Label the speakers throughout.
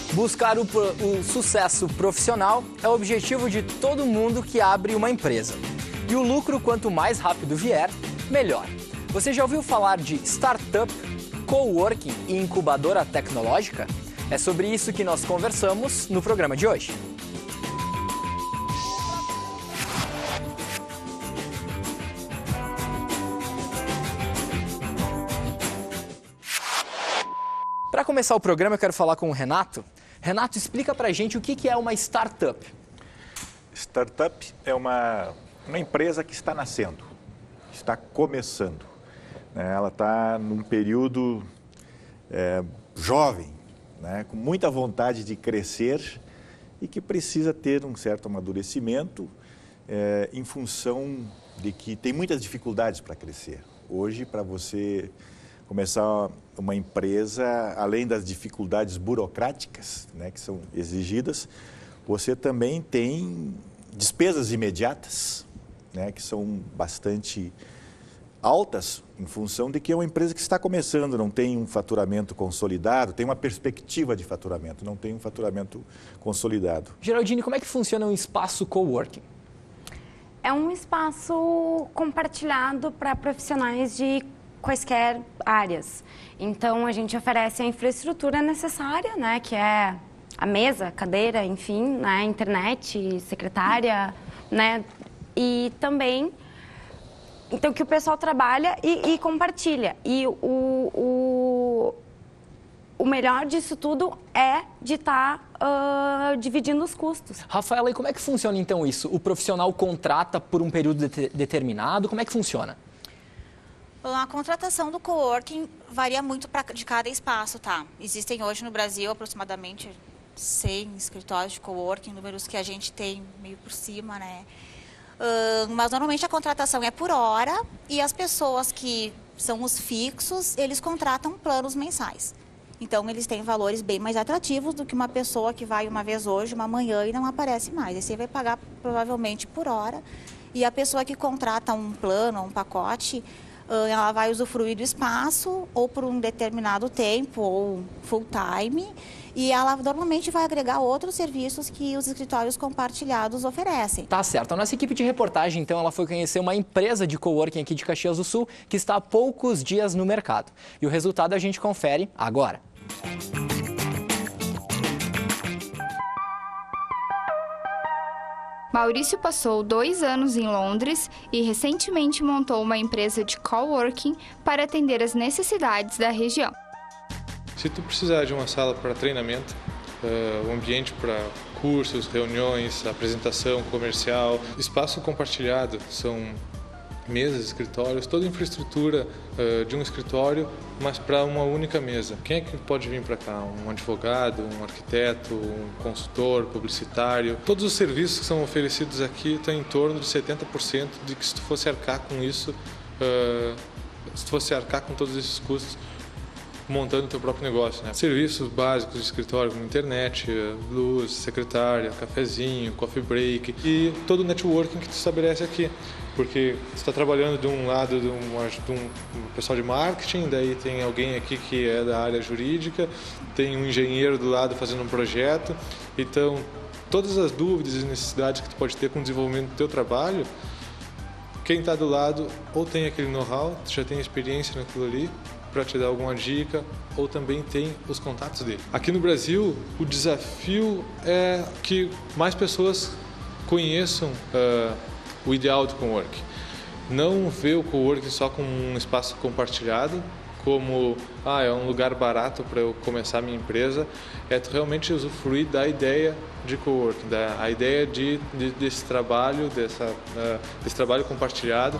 Speaker 1: Buscar o sucesso profissional é o objetivo de todo mundo que abre uma empresa. E o lucro, quanto mais rápido vier, melhor. Você já ouviu falar de startup, coworking e incubadora tecnológica? É sobre isso que nós conversamos no programa de hoje. Para começar o programa, eu quero falar com o Renato. Renato, explica pra gente o que é uma startup.
Speaker 2: Startup é uma empresa que está nascendo, está começando. Ela está num período jovem, né, com muita vontade de crescer e que precisa ter um certo amadurecimento em função de que tem muitas dificuldades para crescer. Hoje, para você começar uma empresa, além das dificuldades burocráticas, né, que são exigidas, você também tem despesas imediatas, né, que são bastante altas em função de que é uma empresa que está começando, não tem um faturamento consolidado, tem uma perspectiva de faturamento, não tem um faturamento consolidado.
Speaker 1: Geraldine, como é que funciona um espaço coworking?
Speaker 3: É um espaço compartilhado para profissionais de quaisquer áreas. Então, a gente oferece a infraestrutura necessária, né, que é a mesa, cadeira, enfim, né, internet, secretária, né, e também então que o pessoal trabalha e compartilha. E o melhor disso tudo é de estar dividindo os custos.
Speaker 1: Rafaela, e como é que funciona então isso? O profissional contrata por um período determinado? Como é que funciona?
Speaker 4: Bom, a contratação do coworking varia muito de cada espaço, tá? Existem hoje no Brasil aproximadamente 100 escritórios de coworking, números que a gente tem meio por cima, né? Mas normalmente a contratação é por hora e as pessoas que são os fixos, eles contratam planos mensais. Então, eles têm valores bem mais atrativos do que uma pessoa que vai uma vez hoje, uma manhã e não aparece mais. Esse vai pagar provavelmente por hora. E a pessoa que contrata um plano, um pacote, ela vai usufruir do espaço ou por um determinado tempo ou full time e ela normalmente vai agregar outros serviços que os escritórios compartilhados oferecem.
Speaker 1: Tá certo. A nossa equipe de reportagem, então, ela foi conhecer uma empresa de coworking aqui de Caxias do Sul que está há poucos dias no mercado. E o resultado a gente confere agora.
Speaker 5: Maurício passou 2 anos em Londres e recentemente montou uma empresa de coworking para atender as necessidades da região.
Speaker 6: Se tu precisar de uma sala para treinamento, um ambiente para cursos, reuniões, apresentação comercial, espaço compartilhado, são mesas, escritórios, toda a infraestrutura de um escritório, mas para uma única mesa. Quem é que pode vir para cá? Um advogado, um arquiteto, um consultor, publicitário. Todos os serviços que são oferecidos aqui estão em torno de 70% de que se tu fosse arcar com isso, se tu fosse arcar com todos esses custos, montando o teu próprio negócio, né? Serviços básicos de escritório como internet, luz, secretária, cafezinho, coffee break e todo o networking que tu estabelece aqui. Porque você está trabalhando de um lado de um pessoal de marketing, daí tem alguém aqui que é da área jurídica, tem um engenheiro do lado fazendo um projeto. Então, todas as dúvidas e necessidades que tu pode ter com o desenvolvimento do teu trabalho, quem está do lado ou tem aquele know-how, já tem experiência naquilo ali, para te dar alguma dica, ou também tem os contatos dele. Aqui no Brasil, o desafio é que mais pessoas conheçam o ideal do coworking. Não ver o coworking só como um espaço compartilhado, como é um lugar barato para eu começar a minha empresa, é tu realmente usufruir da ideia de coworking, a ideia desse trabalho, desse trabalho compartilhado.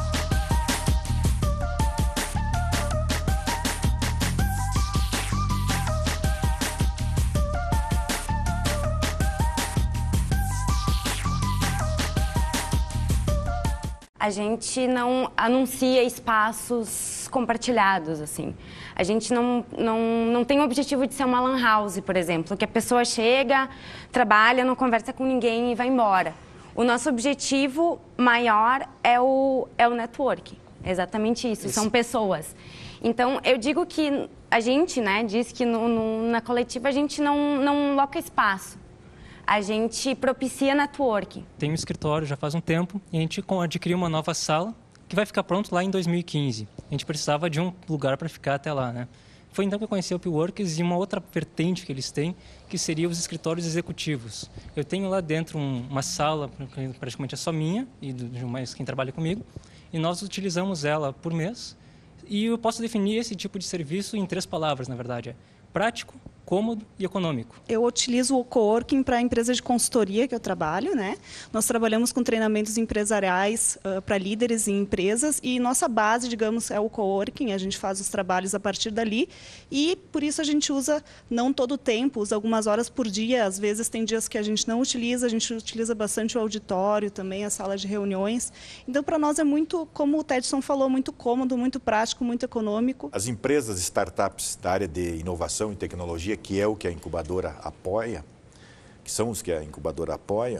Speaker 3: A gente não anuncia espaços compartilhados, assim. A gente não tem o objetivo de ser uma lan house, por exemplo, que a pessoa chega, trabalha, não conversa com ninguém e vai embora. O nosso objetivo maior é o networking, exatamente isso, são pessoas. Então, eu digo que A gente, né, diz que na coletiva a gente não loca espaço. A gente propicia networking.
Speaker 7: Tem um escritório já faz um tempo e a gente adquiriu uma nova sala que vai ficar pronto lá em 2015. A gente precisava de um lugar para ficar até lá, né? Foi então que eu conheci o Upworks e uma outra vertente que eles têm, que seria os escritórios executivos. Eu tenho lá dentro uma sala, praticamente é só minha e de mais quem trabalha comigo, e nós utilizamos ela por mês. E eu posso definir esse tipo de serviço em 3 palavras, na verdade. É prático, cômodo e econômico.
Speaker 8: Eu utilizo o coworking para a empresa de consultoria que eu trabalho, né? Nós trabalhamos com treinamentos empresariais para líderes em empresas e nossa base, digamos, é o coworking. A gente faz os trabalhos a partir dali e por isso a gente usa não todo o tempo, usa algumas horas por dia. Às vezes tem dias que a gente não utiliza, a gente utiliza bastante o auditório, também a sala de reuniões. Então, para nós é muito, como o Tedson falou, muito cômodo, muito prático, muito econômico.
Speaker 2: As empresas, startups da área de inovação e tecnologia, que é o que a incubadora apoia, que são os que a incubadora apoia,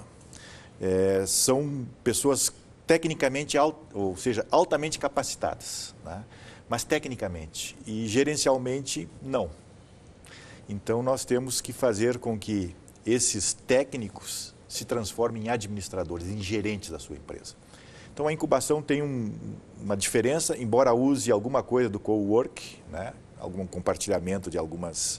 Speaker 2: são pessoas tecnicamente, ou seja, altamente capacitadas, né? Mas tecnicamente e gerencialmente não. Então nós temos que fazer com que esses técnicos se transformem em administradores, em gerentes da sua empresa. Então a incubação tem uma diferença, embora use alguma coisa do cowork, né? Algum compartilhamento de algumas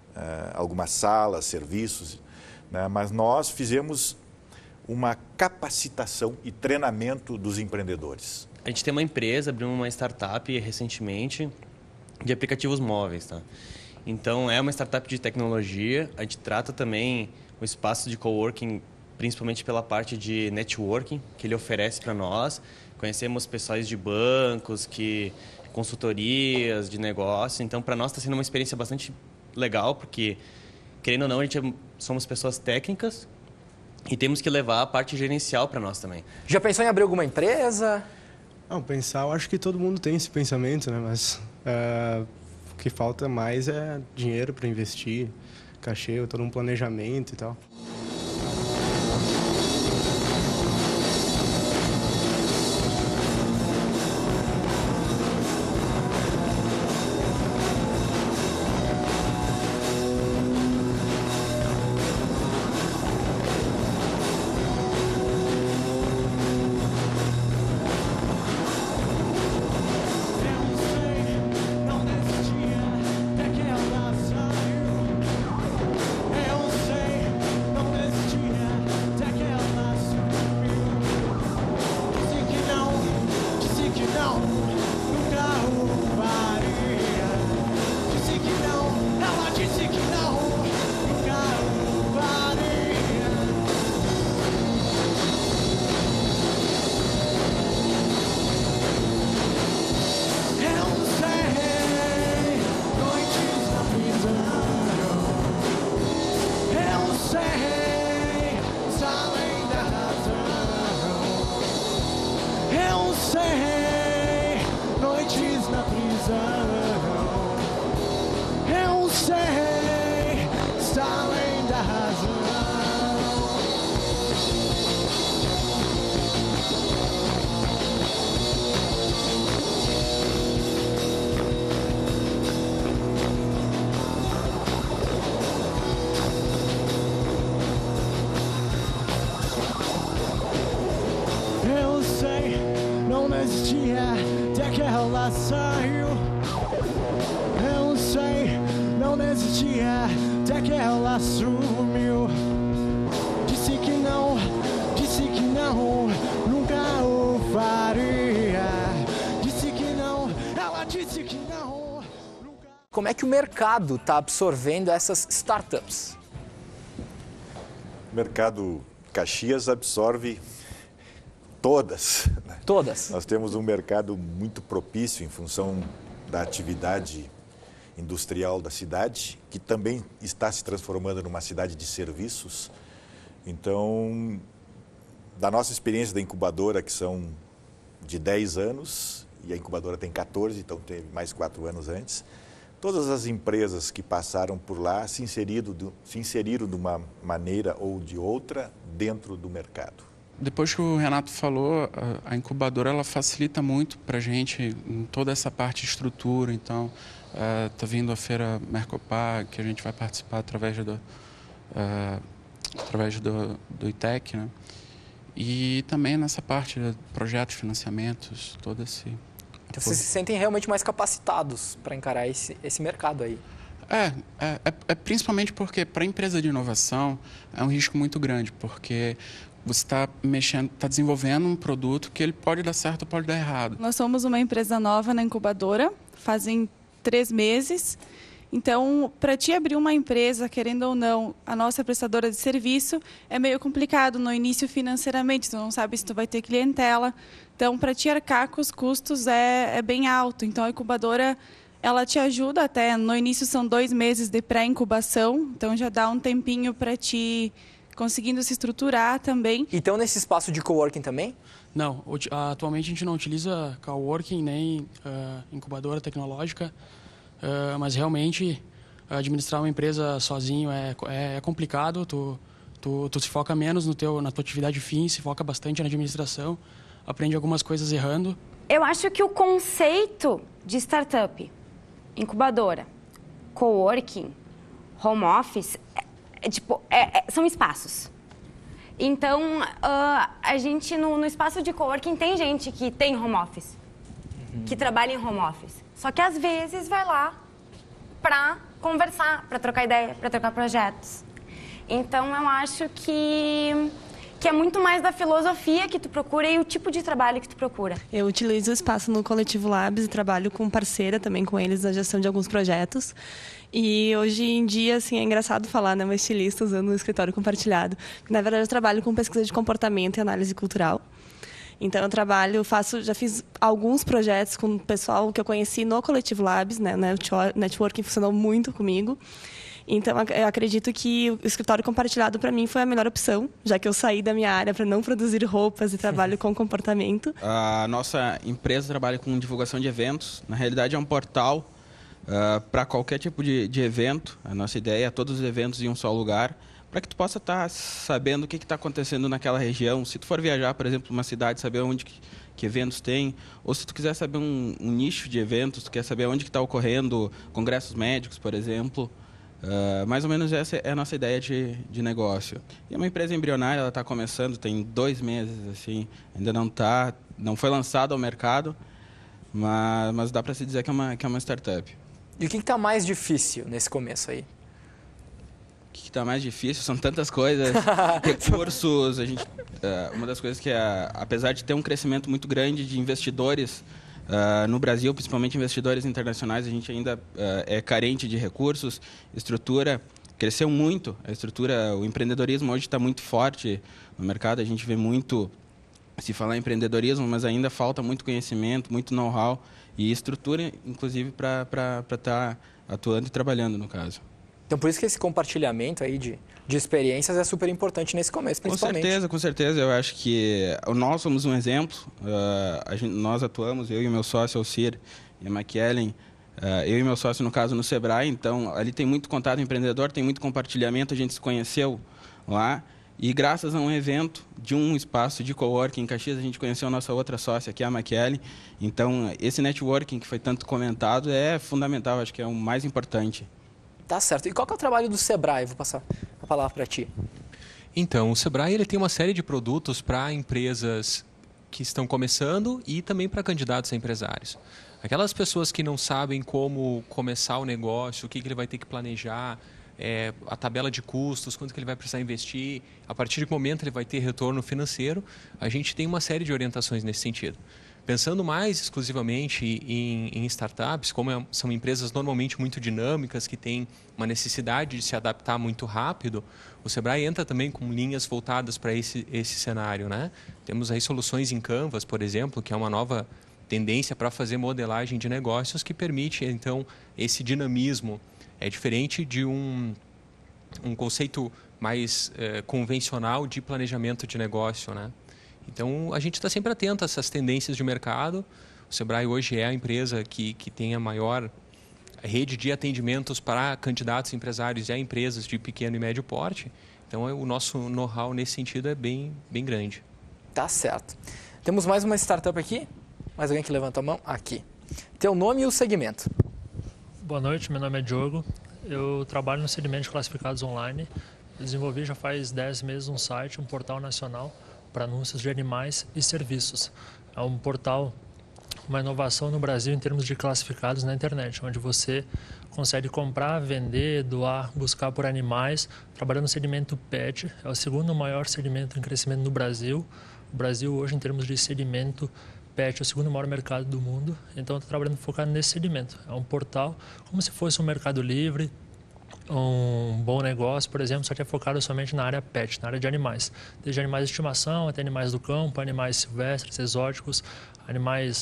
Speaker 2: salas, serviços, né? Mas nós fizemos uma capacitação e treinamento dos empreendedores.
Speaker 9: A gente tem uma empresa, abriu uma startup recentemente de aplicativos móveis, tá? Então é uma startup de tecnologia, a gente trata também o espaço de coworking, principalmente pela parte de networking que ele oferece para nós. Conhecemos pessoais de bancos, consultorias de negócio, então para nós está sendo uma experiência bastante legal, porque, querendo ou não, somos pessoas técnicas e temos que levar a parte gerencial para nós também.
Speaker 1: Já pensou em abrir alguma empresa?
Speaker 10: Não, pensar, eu acho que todo mundo tem esse pensamento, né? Mas o que falta mais é dinheiro para investir, cachê, todo um planejamento e tal.
Speaker 1: Como é que o mercado está absorvendo essas startups?
Speaker 2: O mercado Caxias absorve todas.
Speaker 1: Todas?
Speaker 2: Nós temos um mercado muito propício em função da atividade industrial da cidade, que também está se transformando numa cidade de serviços. Então, da nossa experiência da incubadora, que são de 10 anos, e a incubadora tem 14, então teve mais 4 anos antes, todas as empresas que passaram por lá se inseriram de uma maneira ou de outra dentro do mercado.
Speaker 11: depois que o Renato falou, a incubadora ela facilita muito para a gente em toda essa parte de estrutura. Então, está vindo a feira Mercopar, que a gente vai participar através do ITEC, né? E também nessa parte de projetos, financiamentos, todo esse...
Speaker 1: Então, vocês se sentem realmente mais capacitados para encarar esse mercado aí?
Speaker 11: Principalmente porque para a empresa de inovação é um risco muito grande, porque você está desenvolvendo um produto que ele pode dar certo ou pode dar errado.
Speaker 12: Nós somos uma empresa nova na incubadora, fazem 3 meses. Então, para ti abrir uma empresa, querendo ou não, a nossa prestadora de serviço, é meio complicado no início financeiramente. Tu não sabe se tu vai ter clientela. Então, para ti arcar com os custos é bem alto. Então, a incubadora, ela te ajuda até. No início são 2 meses de pré-incubação. Então, já dá um tempinho para ti conseguindo se estruturar também.
Speaker 1: Então, nesse espaço de coworking também?
Speaker 13: Não, atualmente a gente não utiliza coworking nem incubadora tecnológica, mas realmente administrar uma empresa sozinho é complicado. Tu se foca menos na tua atividade fim, se foca bastante na administração, aprende algumas coisas errando.
Speaker 3: Eu acho que o conceito de startup, incubadora, coworking, home office, são espaços. Então, a gente no espaço de coworking tem gente que tem home office, que trabalha em home office. Só que às vezes vai lá para conversar, para trocar ideia, para trocar projetos. Então, eu acho que é muito mais da filosofia que tu procura e o tipo de trabalho que tu procura.
Speaker 14: Eu utilizo o espaço no Coletivo Labs e trabalho com parceira também com eles na gestão de alguns projetos. E hoje em dia, assim, é engraçado falar, né, uma estilista usando o escritório compartilhado. Na verdade, eu trabalho com pesquisa de comportamento e análise cultural. Então, já fiz alguns projetos com o pessoal que eu conheci no Coletivo Labs, né, o networking funcionou muito comigo. Então, eu acredito que o escritório compartilhado, para mim, foi a melhor opção, já que eu saí da minha área para não produzir roupas e trabalho com comportamento.
Speaker 15: A nossa empresa trabalha com divulgação de eventos. Na realidade, é um portal para qualquer tipo de evento. A nossa ideia é todos os eventos em um só lugar, para que tu possa estar sabendo o que está acontecendo naquela região. Se tu for viajar, por exemplo, uma cidade, saber onde que eventos tem, ou se tu quiser saber um nicho de eventos, tu quer saber onde que está ocorrendo congressos médicos, por exemplo. Mais ou menos essa é a nossa ideia de negócio. E é uma empresa embrionária, ela está começando, tem 2 meses, assim, ainda não foi lançado ao mercado, mas dá para se dizer que é uma startup.
Speaker 1: E o que está mais difícil nesse começo aí?
Speaker 15: O que está mais difícil? São tantas coisas, recursos. Uma das coisas que, apesar de ter um crescimento muito grande de investidores no Brasil, principalmente investidores internacionais, a gente ainda é carente de recursos, estrutura. Cresceu muito a estrutura, o empreendedorismo hoje está muito forte no mercado, a gente vê muito se falar em empreendedorismo, mas ainda falta muito conhecimento, muito know-how e estrutura, inclusive, para estar atuando e trabalhando, no caso.
Speaker 1: Então, por isso que esse compartilhamento aí de experiências é super importante nesse começo, principalmente.
Speaker 15: Com certeza. Eu acho que nós somos um exemplo. Nós atuamos, eu e o meu sócio, Alcir, e a McKellen, eu e meu sócio, no caso, no Sebrae. Então, ali tem muito contato empreendedor, tem muito compartilhamento. A gente se conheceu lá. E graças a um evento de um espaço de coworking em Caxias, a gente conheceu a nossa outra sócia, que é a McKellen. Então, esse networking que foi tanto comentado é fundamental, acho que é o mais importante.
Speaker 1: Tá certo. E qual que é o trabalho do Sebrae? Vou passar a palavra para ti.
Speaker 16: Então, o Sebrae ele tem uma série de produtos para empresas que estão começando e também para candidatos a empresários. Aquelas pessoas que não sabem como começar o negócio, o que ele vai ter que planejar, a tabela de custos, quanto que ele vai precisar investir, a partir de que momento ele vai ter retorno financeiro, a gente tem uma série de orientações nesse sentido. Pensando mais exclusivamente em startups, como são empresas normalmente muito dinâmicas, que têm uma necessidade de se adaptar muito rápido, o Sebrae entra também com linhas voltadas para esse cenário, né? Temos aí soluções em Canvas, por exemplo, que é uma nova tendência para fazer modelagem de negócios que permite, então, esse dinamismo. É diferente de um conceito mais convencional de planejamento de negócio, né? Então, a gente está sempre atento a essas tendências de mercado. O Sebrae hoje é a empresa que tem a maior rede de atendimentos para candidatos empresários e a empresas de pequeno e médio porte. Então, o nosso know-how nesse sentido é bem grande.
Speaker 1: Tá certo. Temos mais uma startup aqui? Mais alguém que levanta a mão? Aqui. Teu nome e o segmento.
Speaker 17: Boa noite, meu nome é Diogo. Eu trabalho no segmento de classificados online. Eu desenvolvi já faz 10 meses um site, um portal nacional para anúncios de animais e serviços. É um portal, uma inovação no Brasil em termos de classificados na internet, onde você consegue comprar, vender, doar, buscar por animais, trabalhando no segmento pet. É o segundo maior segmento em crescimento no Brasil. O Brasil hoje, em termos de segmento pet, é o segundo maior mercado do mundo. Então, eu estou trabalhando focado nesse segmento. É um portal como se fosse um Mercado Livre, um Bom Negócio, por exemplo, só que é focado somente na área pet, na área de animais. Desde animais de estimação até animais do campo, animais silvestres, exóticos, animais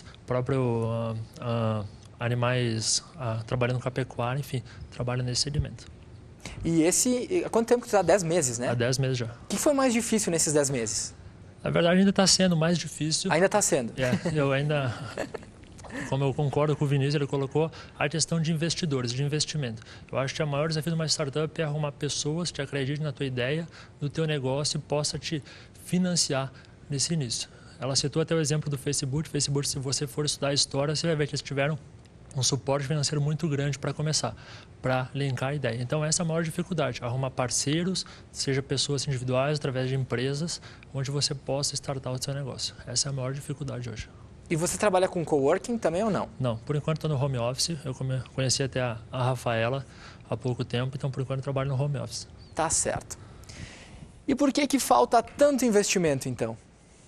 Speaker 17: trabalhando com a pecuária, enfim, trabalho nesse segmento.
Speaker 1: E há quanto tempo que tu está? 10 meses, né?
Speaker 17: Há 10 meses já.
Speaker 1: O que foi mais difícil nesses 10 meses?
Speaker 17: Na verdade, ainda está sendo mais difícil.
Speaker 1: Ainda está sendo?
Speaker 17: Eu ainda... Como eu concordo com o Vinícius, ele colocou a questão de investidores, de investimento. Eu acho que o maior desafio de uma startup é arrumar pessoas que acreditem na tua ideia, no teu negócio e possa te financiar nesse início. Ela citou até o exemplo do Facebook. Facebook, se você for estudar a história, você vai ver que eles tiveram um suporte financeiro muito grande para começar, para linkar a ideia. Então, essa é a maior dificuldade, arrumar parceiros, seja pessoas individuais, através de empresas, onde você possa startar o seu negócio. Essa é a maior dificuldade hoje.
Speaker 1: E você trabalha com coworking também ou não?
Speaker 17: Não, por enquanto estou no home office. Eu conheci até a Rafaela há pouco tempo, então por enquanto eu trabalho no home office.
Speaker 1: Tá certo. E por que falta tanto investimento, então?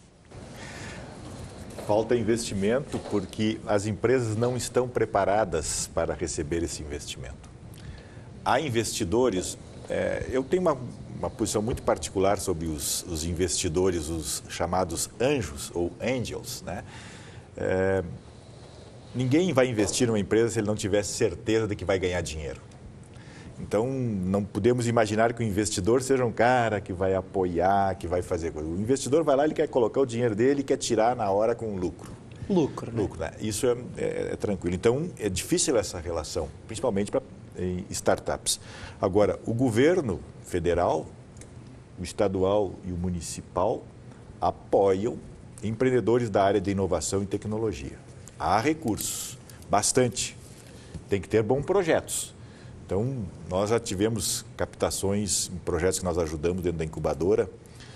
Speaker 2: Falta investimento porque as empresas não estão preparadas para receber esse investimento. Há investidores, eu tenho uma posição muito particular sobre os investidores, os chamados anjos ou angels, né? Ninguém vai investir numa empresa se ele não tiver certeza de que vai ganhar dinheiro. Então, não podemos imaginar que o investidor seja um cara que vai apoiar, que vai fazer coisa. O investidor vai lá, ele quer colocar o dinheiro dele e quer tirar na hora com lucro.
Speaker 1: Lucro, né?
Speaker 2: Lucro, né? Isso é tranquilo. Então, é difícil essa relação, principalmente para startups. Agora, o governo federal, o estadual e o municipal apoiam empreendedores da área de inovação e tecnologia. Há recursos, bastante. Tem que ter bons projetos. Então, nós já tivemos captações em projetos que nós ajudamos dentro da incubadora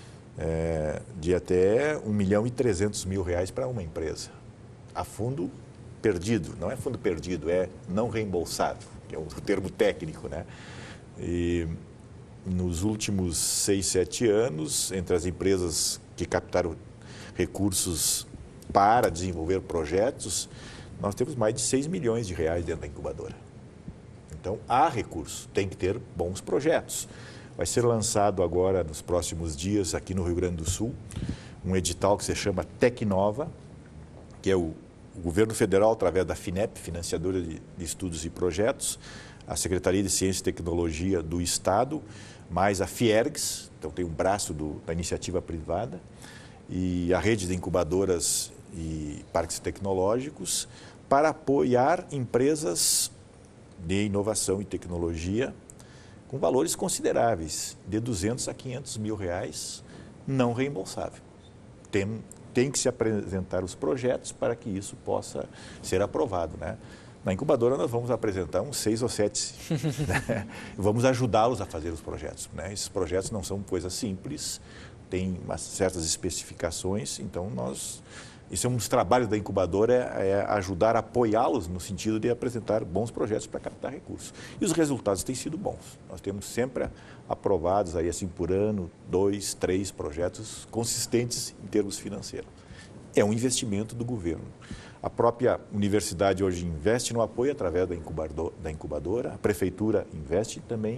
Speaker 2: de até R$ 1.300.000 para uma empresa. A fundo perdido, não é fundo perdido, é não reembolsável, que é o termo técnico, né? E nos últimos 6, 7 anos, entre as empresas que captaram recursos para desenvolver projetos, nós temos mais de R$ 6 milhões dentro da incubadora. Então, há recurso, tem que ter bons projetos. Vai ser lançado agora, nos próximos dias, aqui no Rio Grande do Sul, um edital que se chama Tecnova, que é o governo federal, através da FINEP, Financiadora de Estudos e Projetos, a Secretaria de Ciência e Tecnologia do Estado, mais a Fiergs, então tem um braço da iniciativa privada, e a rede de incubadoras e parques tecnológicos, para apoiar empresas de inovação e tecnologia com valores consideráveis, de R$ 200 a R$ 500 mil, não reembolsável. Tem que se apresentar os projetos para que isso possa ser aprovado, né? Na incubadora nós vamos apresentar uns 6 ou 7, né? Vamos ajudá-los a fazer os projetos, né? Esses projetos não são coisas simples, tem certas especificações, então isso é um dos trabalhos da incubadora, é ajudar a apoiá-los no sentido de apresentar bons projetos para captar recursos. E os resultados têm sido bons. Nós temos sempre aprovados aí assim por ano 2, 3 projetos consistentes em termos financeiros. É um investimento do governo. A própria universidade hoje investe no apoio através da incubadora, a prefeitura investe também,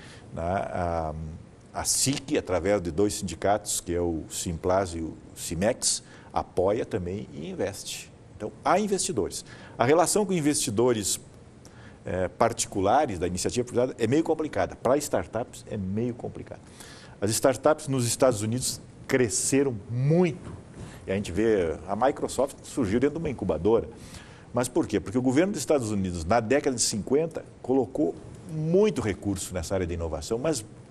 Speaker 2: a SIC, através de 2 sindicatos, que é o Simplas e o Cimex, apoia também e investe. Então, há investidores. A relação com investidores particulares da iniciativa privada é meio complicada. Para startups, é meio complicado. As startups nos Estados Unidos cresceram muito. E a gente vê, a Microsoft surgiu dentro de uma incubadora. Mas por quê? Porque o governo dos Estados Unidos, na década de 50, colocou muito recurso nessa área de inovação, mas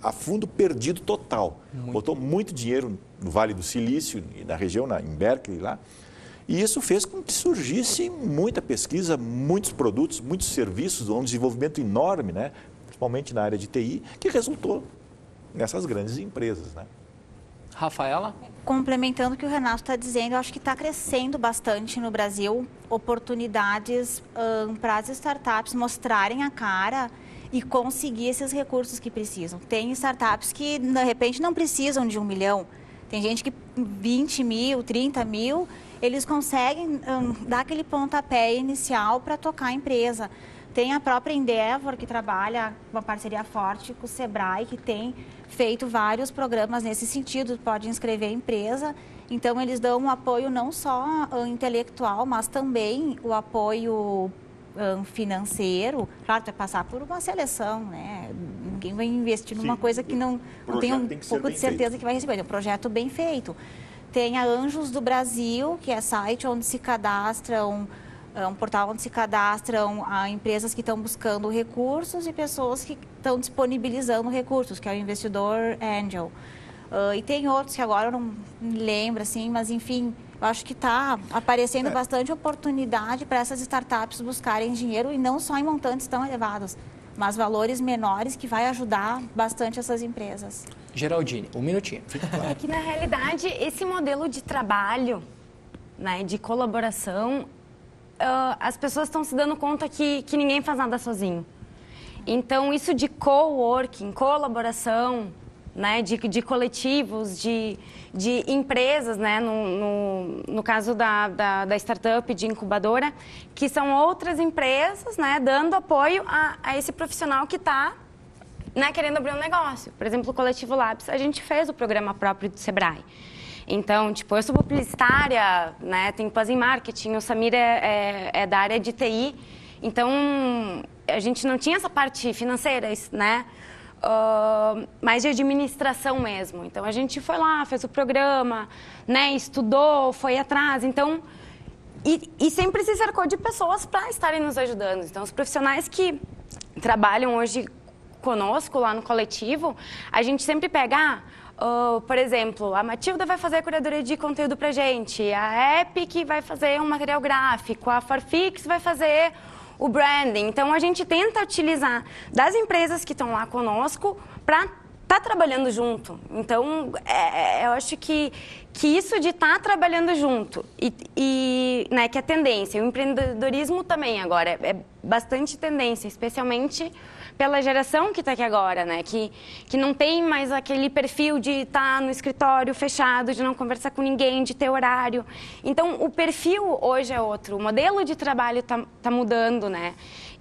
Speaker 2: a fundo perdido total. Botou muito dinheiro no Vale do Silício, na região, em Berkeley lá. E isso fez com que surgisse muita pesquisa, muitos produtos, muitos serviços, um desenvolvimento enorme, né? Principalmente na área de TI, que resultou nessas grandes empresas, né?
Speaker 1: Rafaela?
Speaker 4: Complementando o que o Renato está dizendo, eu acho que está crescendo bastante no Brasil oportunidades para as startups mostrarem a cara e conseguir esses recursos que precisam. Tem startups que, de repente, não precisam de 1 milhão. Tem gente que 20 mil, 30 mil, eles conseguem dar aquele pontapé inicial para tocar a empresa. Tem a própria Endeavor, que trabalha uma parceria forte com o Sebrae, que tem feito vários programas nesse sentido, pode inscrever a empresa. Então, eles dão um apoio não só intelectual, mas também o apoio financeiro. Claro, vai passar por uma seleção, né? Ninguém vai investir numa coisa que não tem um pouco de certeza que vai receber. É um projeto bem feito. Tem a Anjos do Brasil, que é site onde se cadastram, um portal onde se cadastram empresas que estão buscando recursos e pessoas que estão disponibilizando recursos, que é o Investidor Angel. E tem outros que agora eu não me lembro, assim, mas enfim, eu acho que está aparecendo bastante oportunidade para essas startups buscarem dinheiro e não só em montantes tão elevados, mas valores menores que vai ajudar bastante essas empresas.
Speaker 1: Geraldine, 1 minutinho.
Speaker 3: É que, na realidade, esse modelo de trabalho, né, de colaboração, as pessoas estão se dando conta que ninguém faz nada sozinho. Então, isso de coworking, colaboração, né, de coletivos, de empresas, né, no caso da startup, de incubadora, que são outras empresas, né, dando apoio a esse profissional que está, né, querendo abrir um negócio. Por exemplo, o Coletivo Labs, a gente fez o programa próprio do Sebrae. Então, tipo, eu sou publicitária, né, tenho pós em marketing, o Samir é da área de TI, então a gente não tinha essa parte financeira, né, mais de administração mesmo. Então, a gente foi lá, fez o programa, né, estudou, foi atrás, então... E sempre se cercou de pessoas para estarem nos ajudando. Então, os profissionais que trabalham hoje conosco lá no coletivo, a gente sempre pega... por exemplo, a Matilda vai fazer a curadoria de conteúdo pra gente, a Epic vai fazer um material gráfico, a Farfix vai fazer o branding. Então, a gente tenta utilizar das empresas que estão lá conosco para estar trabalhando junto. Então, eu acho que isso de estar trabalhando junto e né, que é tendência. O empreendedorismo também agora é bastante tendência, especialmente pela geração que está aqui agora, né? Que não tem mais aquele perfil de estar no escritório fechado, de não conversar com ninguém, de ter horário. Então, o perfil hoje é outro, o modelo de trabalho tá mudando, né?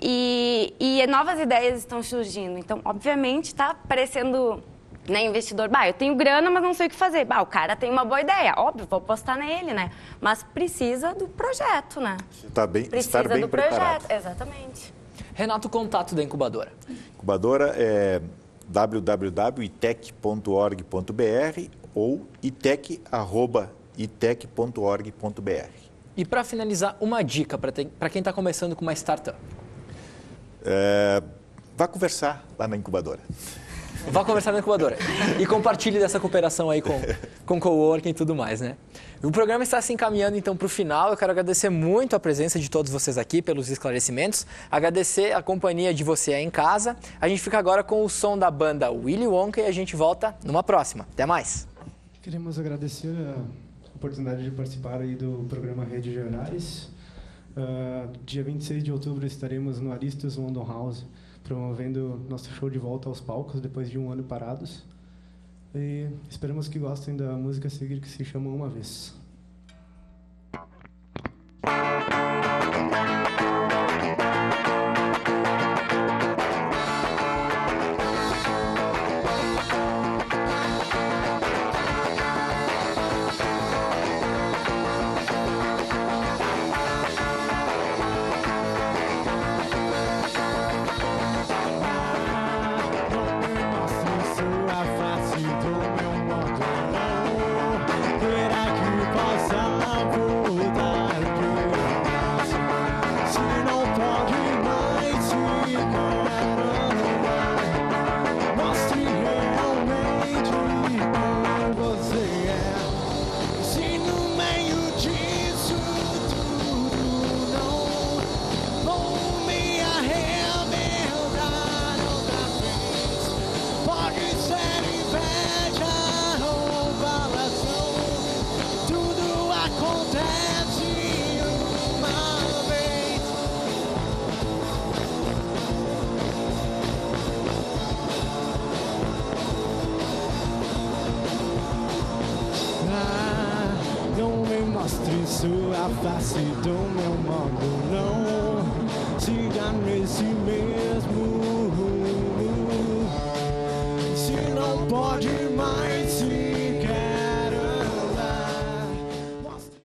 Speaker 3: E novas ideias estão surgindo. Então, obviamente, está aparecendo, né, investidor, eu tenho grana, mas não sei o que fazer. O cara tem uma boa ideia, óbvio, vou apostar nele, né? Mas precisa do projeto, né?
Speaker 2: Estar bem preparado.
Speaker 3: Projeto, exatamente.
Speaker 1: Renato, contato da incubadora.
Speaker 2: Incubadora é www.itec.org.br ou itec@itec.org.br.
Speaker 1: E para finalizar, uma dica para quem está começando com uma startup.
Speaker 2: Vá conversar lá na incubadora.
Speaker 1: Vá conversar na incubadora. E compartilhe dessa cooperação aí com coworking e tudo mais, né? O programa está se encaminhando então para o final. Eu quero agradecer muito a presença de todos vocês aqui pelos esclarecimentos. Agradecer a companhia de você aí em casa. A gente fica agora com o som da banda Willy Wonka e a gente volta numa próxima. Até mais.
Speaker 10: Queremos agradecer a oportunidade de participar aí do programa Rede de Horários. Dia 26 de outubro estaremos no Aristos London House, promovendo nosso show de volta aos palcos depois de um ano parados. E esperamos que gostem da música a seguir, que se chama Uma Vez.
Speaker 18: Terá que
Speaker 10: Mostre sua face do meu modo, não